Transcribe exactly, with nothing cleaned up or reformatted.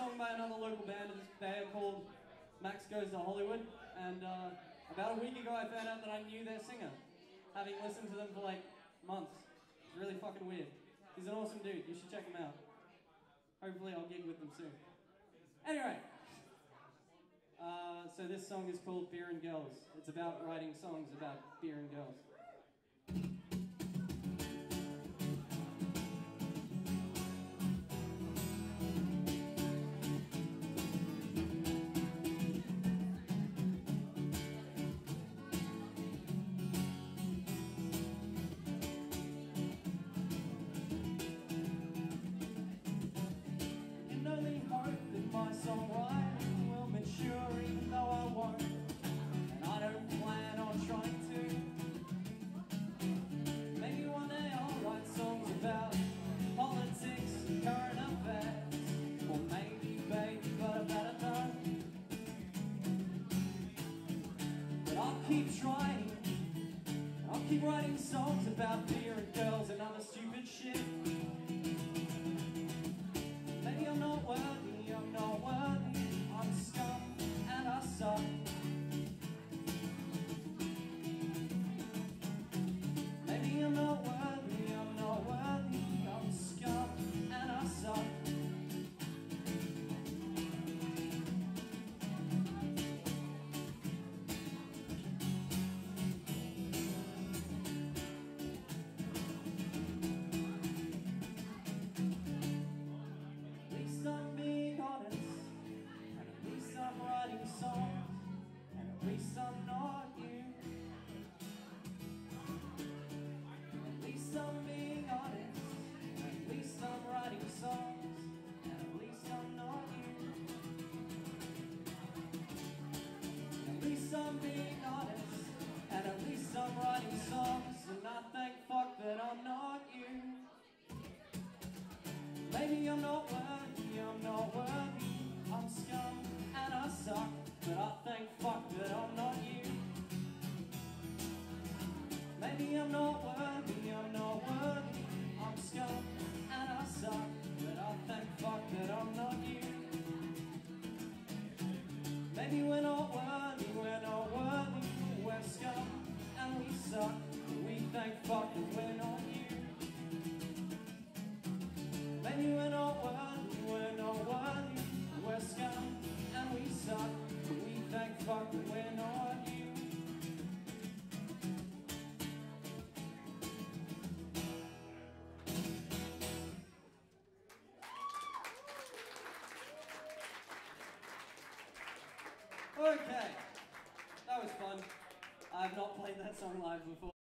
song by another local band. They are called Max Goes to Hollywood, and uh, about a week ago I found out that I knew their singer, having listened to them for like months. It's really fucking weird. He's an awesome dude. You should check him out. Hopefully I'll gig with them soon. Anyway, uh, so this song is called Beer and Girls. It's about writing songs about beer and girls. My songwriting will mature even though I won't, and I don't plan on trying to. Maybe one day I'll write songs about politics and current affairs, or maybe baby got a better time. But I'll keep trying, I'll keep writing songs about beer and girls and other stupid shit. Maybe I'm not worthy, I'm not worthy, I'm scum and I suck. Maybe I'm not worthy, I'm not worthy, I'm scum and I suck. I'm being honest, and at least I'm writing songs, and at least I'm not you. At least I'm being honest, and at least I'm writing songs, and at least I'm not you. At least I'm being honest, and at least I'm writing songs, and I thank fuck that I'm not you. Maybe I'm not worthy, I'm not worthy, I'm scum and I suck, but I thank fuck that I'm not you. Maybe I'm not worthy, I'm not worthy, I'm scum and I suck, but I thank fuck that I'm not you. Maybe we're not worthy, we're not worthy, we're scum and we suck, but we thank fuck that we're not you. Maybe we're not worthy, we're not worthy, we're scum and we suck, but we thank fuck that we're not you. Okay, that was fun. I've not played that song live before.